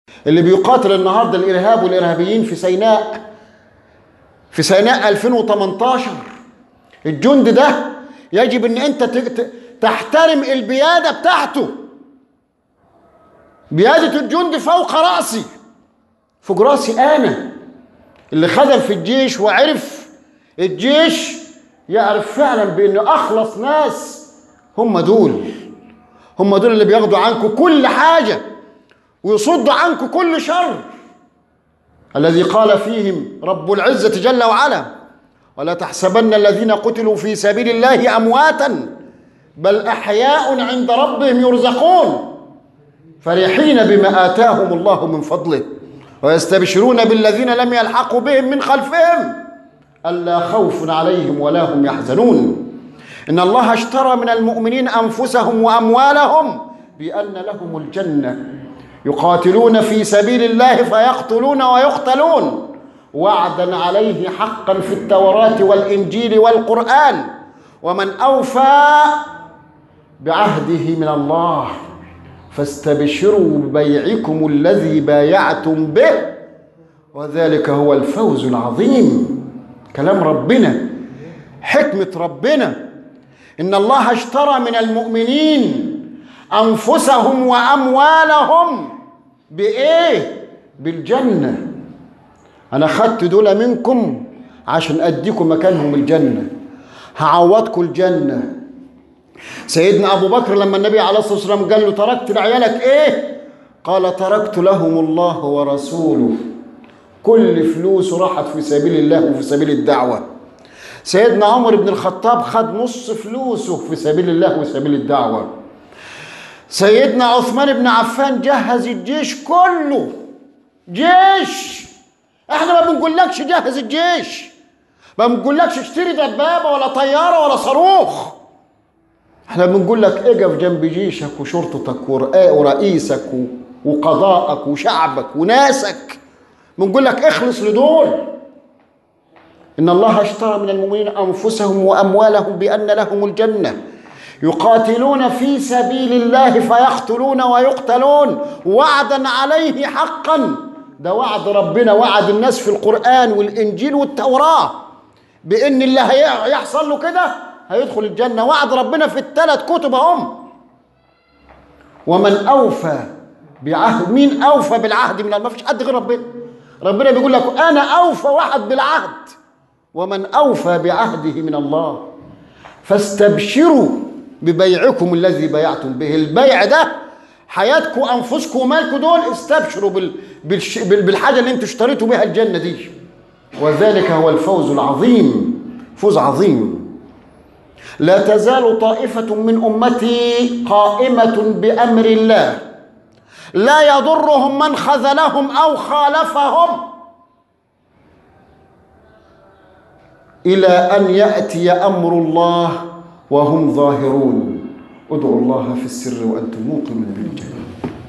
اللي بيقاتل النهارده الارهاب والارهابيين في سيناء 2018، الجند ده يجب ان انت تحترم البياده بتاعته. بياده الجند فوق راسي، فوق راسي انا اللي خدم في الجيش وعرف الجيش، يعرف فعلا بان اخلص ناس هم دول اللي بياخدوا عنكم كل حاجه ويصدوا عنكم كل شر، الذي قال فيهم رب العزة جل وعلا: ولا تحسبن الذين قتلوا في سبيل الله أمواتا بل أحياء عند ربهم يرزقون فرحين بما آتاهم الله من فضله ويستبشرون بالذين لم يلحقوا بهم من خلفهم ألا خوف عليهم ولا هم يحزنون إن الله اشترى من المؤمنين أنفسهم وأموالهم بأن لهم الجنة يقاتلون في سبيل الله فيقتلون ويقتلون وعدا عليه حقا في التوراة والإنجيل والقرآن ومن أوفى بعهده من الله فاستبشروا ببيعكم الذي بايعتم به وذلك هو الفوز العظيم. كلام ربنا، حكمة ربنا. إن الله اشترى من المؤمنين أنفسهم وأموالهم بإيه؟ بالجنة. أنا خدت دول منكم عشان أديكم مكانهم الجنة، هعوضكم الجنة. سيدنا أبو بكر لما النبي عليه الصلاة والسلام قال له: تركت لعيالك إيه؟ قال: تركت لهم الله ورسوله. كل فلوس راحت في سبيل الله وفي سبيل الدعوة. سيدنا عمر بن الخطاب خد نص فلوسه في سبيل الله وفي سبيل الدعوة. سيدنا عثمان بن عفان جهز الجيش كله. جيش، احنا ما بنقولكش جهز الجيش، ما بنقولكش اشتري دبابة ولا طيارة ولا صاروخ، احنا بنقول لك اقف جنب جيشك وشرطتك ورئيسك وقضاءك وشعبك وناسك. بنقول لك اخلص لدول. إن الله اشترى من المؤمنين أنفسهم وأموالهم بأن لهم الجنة يقاتلون في سبيل الله فيقتلون ويقتلون وعدا عليه حقا. ده وعد ربنا، وعد الناس في القرآن والإنجيل والتوراة بأن اللي هيحصل له كده هيدخل الجنة. وعد ربنا في الثلاث كتب هم. ومن أوفى بعهد، مين أوفى بالعهد من الله؟ ما فيش حد غير ربنا. ربنا بيقول لك أنا أوفى واحد بالعهد. ومن أوفى بعهده من الله فاستبشروا ببيعكم الذي بايعتم به. البيع ده حياتكم أنفسكم ومالكم دول، استبشروا بالحاجة اللي انتوا اشتريتوا بها الجنة دي، وذلك هو الفوز العظيم. فوز عظيم. لا تزال طائفة من أمتي قائمة بأمر الله لا يضرهم من خذلهم أو خالفهم إلى أن يأتي أمر الله وهم ظاهرون. ادعوا الله في السر وأنتم موقنون بالإجابة.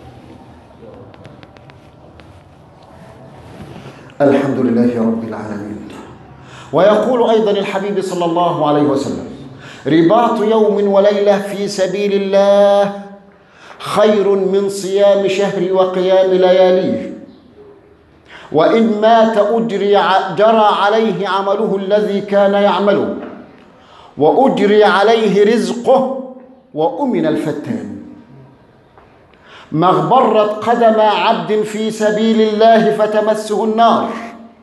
الحمد لله رب العالمين. ويقول أيضا الحبيب صلى الله عليه وسلم: رباط يوم وليلة في سبيل الله خير من صيام شهر وقيام لياليه، وإن مات جرى عليه عمله الذي كان يعمله وأجري عليه رزقه وأمن الفتان. ما اغبرت قدم عبد في سبيل الله فتمسه النار،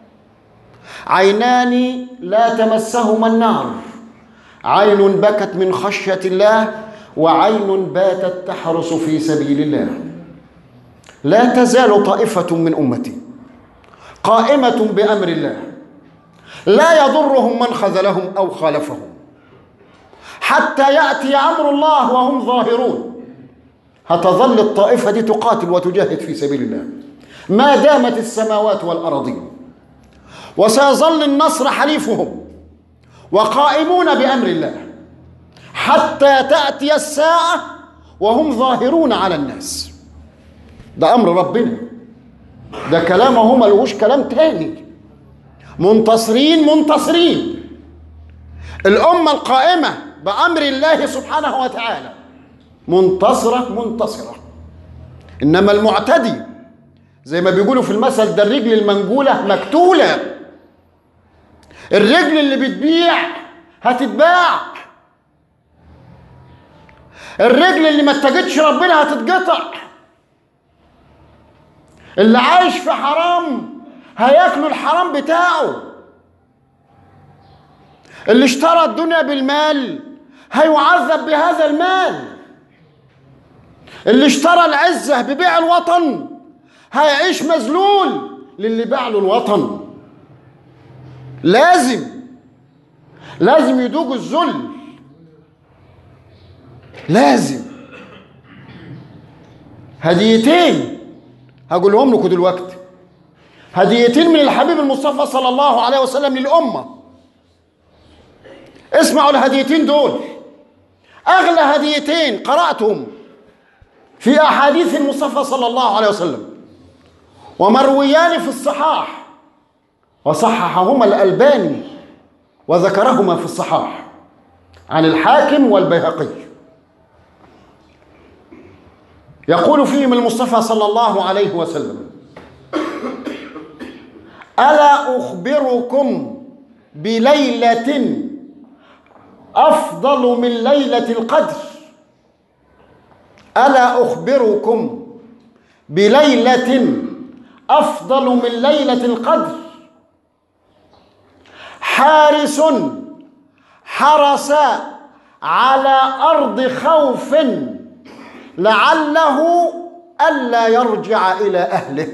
عينان لا تمسهما النار، عين بكت من خشية الله وعين باتت تحرس في سبيل الله. لا تزال طائفة من أمتي قائمة بأمر الله لا يضرهم من خذلهم أو خالفهم حتى يأتي أمر الله وهم ظاهرون. هتظل الطائفة دي تقاتل وتجاهد في سبيل الله ما دامت السماوات والأراضين، وسيظل النصر حليفهم وقائمون بأمر الله حتى تأتي الساعة وهم ظاهرون على الناس. ده أمر ربنا، ده كلامه ملهوش كلام تاني. منتصرين. الأمة القائمة بأمر الله سبحانه وتعالى منتصرة. إنما المعتدي زي ما بيقولوا في المثل ده، الرجل المنجولة مقتولة. الرجل اللي بتبيع هتتباع، الرجل اللي ما اتجتش ربنا هتتقطع. اللي عايش في حرام هياكلوا الحرام بتاعه. اللي اشترى الدنيا بالمال هيعذب بهذا المال. اللي اشترى العزة ببيع الوطن هيعيش مذلول للي باع له الوطن. لازم يدوق الذل، لازم. هديتين هقولهم لكم دلوقتي، هديتين من الحبيب المصطفى صلى الله عليه وسلم للأمة. اسمعوا الهديتين دول، أغلى هديتين قرأتهم في أحاديث المصطفى صلى الله عليه وسلم، ومرويان في الصحاح، وصححهما الألباني وذكرهما في الصحاح عن الحاكم والبيهقي. يقول فيهم المصطفى صلى الله عليه وسلم: ألا أخبركم بليلة أفضل من ليلة القدر؟ ألا أخبركم بليلة أفضل من ليلة القدر؟ حارس حرس على أرض خوف لعله ألا يرجع إلى أهله.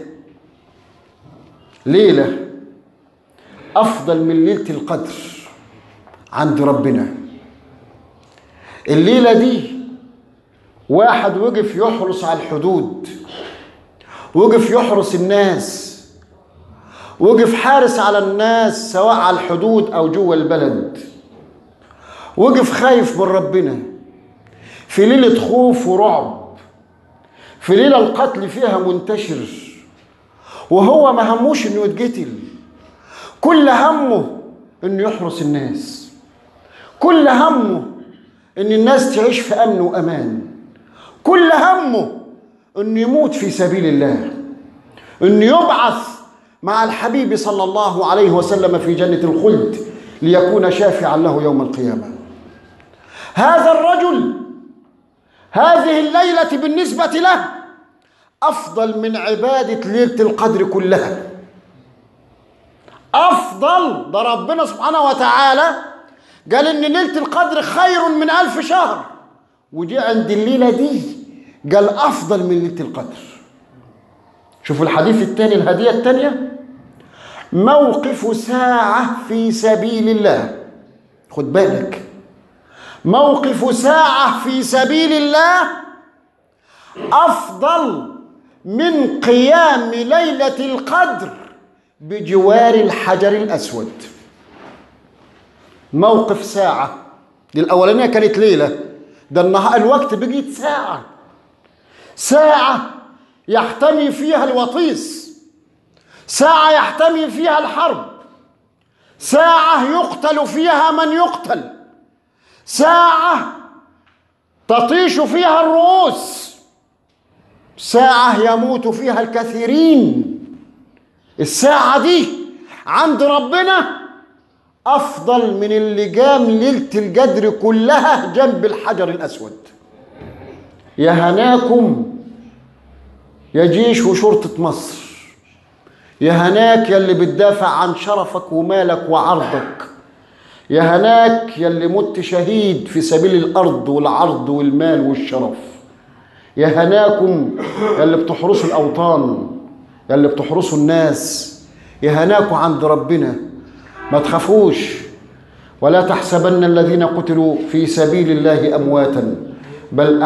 ليلة أفضل من ليلة القدر عند ربنا. الليلة دي واحد وقف يحرس على الحدود، وقف يحرس الناس، وقف حارس على الناس سواء على الحدود أو جوه البلد، وقف خايف من ربنا في ليلة خوف ورعب، في ليلة القتل فيها منتشر، وهو ما هموش انه يتقتل، كل همه انه يحرس الناس، كل همه ان الناس تعيش في امن وامان، كل همه انه يموت في سبيل الله، انه يبعث مع الحبيب صلى الله عليه وسلم في جنة الخلد ليكون شافعا له يوم القيامة. هذا الرجل هذه الليلة بالنسبة له أفضل من عبادة ليلة القدر كلها. أفضل، ده ربنا سبحانه وتعالى قال إن ليلة القدر خير من 1000 شهر، وجي عند الليلة دي قال أفضل من ليلة القدر. شوفوا الحديث الثاني، الهدية الثانية: موقف ساعة في سبيل الله. خد بالك، موقف ساعة في سبيل الله أفضل من قيام ليلة القدر بجوار الحجر الأسود. موقف ساعة، دي الأولانية كانت ليلة، ده النهار الوقت بقيت ساعة، ساعة يحتمي فيها الوطيس، ساعة يحتمي فيها الحرب، ساعة يقتل فيها من يقتل، ساعة تطيش فيها الرؤوس، ساعة يموت فيها الكثيرين. الساعة دي عند ربنا أفضل من اللي قام ليلة القدر كلها جنب الحجر الأسود. يا هناكم يا جيش وشرطة مصر، يا هناك يا اللي بتدافع عن شرفك ومالك وعرضك، يا هناك يا اللي مت شهيد في سبيل الأرض والعرض والمال والشرف، يا هناكم يا اللي بتحرسوا الأوطان، يا اللي بتحرسوا الناس، يا هناكم عند ربنا. ما تخافوش، ولا تحسبن الذين قتلوا في سبيل الله أمواتا بل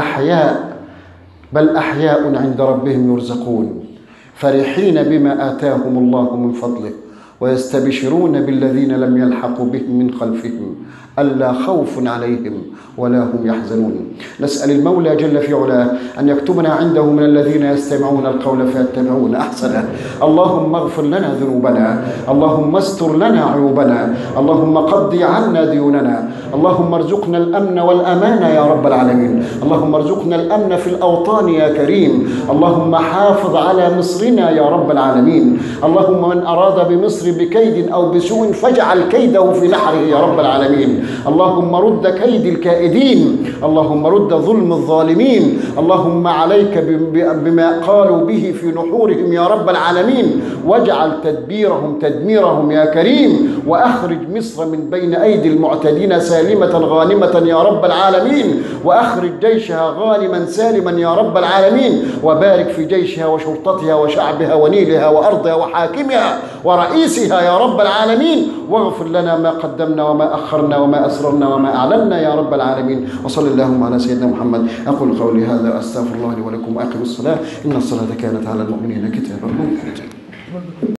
أحياء عند ربهم يرزقون فرحين بما آتاهم الله من فضله ويستبشرون بالذين لم يلحقوا بهم من خلفهم ألا خوف عليهم ولا هم يحزنون. نسأل المولى جل في علاه أن يكتبنا عنده من الذين يستمعون القول فيتبعون أحسنه. اللهم اغفر لنا ذنوبنا، اللهم استر لنا عيوبنا، اللهم قضي عنا ديوننا، اللهم ارزقنا الأمن والأمان يا رب العالمين، اللهم ارزقنا الأمن في الأوطان يا كريم، اللهم حافظ على مصرنا يا رب العالمين، اللهم من أراد بمصر بكيد أو بسوء فاجعل كيده في نحره يا رب العالمين، اللهم رد كيد الكائدين، اللهم رد ظلم الظالمين، اللهم عليك بما قالوا به في نحورهم يا رب العالمين، واجعل تدبيرهم تدميرهم يا كريم، وأخرج مصر من بين أيدي المعتدين سالمة غانمة يا رب العالمين، وأخرج جيشها غانما سالما يا رب العالمين، وبارك في جيشها وشرطتها وشعبها ونيلها وأرضها وحاكمها ورئيسها يا رب العالمين، واغفر لنا ما قدمنا وما أخرنا وما أسررنا وما أعلنا يا رب العالمين. وصلى اللهم على سيدنا محمد. أقول قولي هذا أستغفر الله لي ولكم وأقم الصلاة إن الصلاة كانت على المؤمنين كتابا موقوتا.